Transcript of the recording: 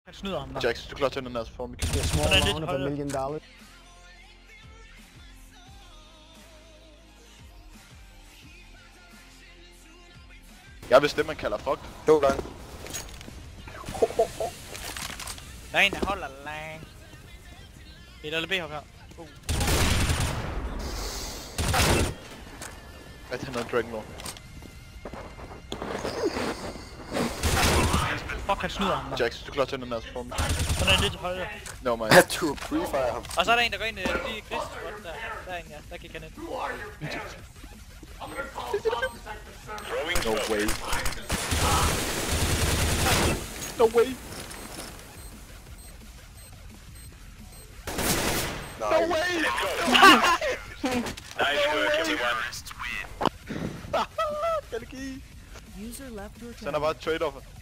Han snyder ham der. Jax, du klarer til den her for mig. Det er small amount of $1 million. Jeg vidste det, man kalder fuck. To lang. Der er en, der holder lang. Et eller B her. Hvad er det noget Dragon Lord? Fuck, han snyder ham der. Jax, du klarer til den her for mig. Så er han lidt til højre. No man. Jeg tog pre-fire ham. Og så er der en, der går ind lige i Chris. Der er en, ja. Der gik han ind. No way. No way. No way. Nice work, everyone. Send bare et trade-offer.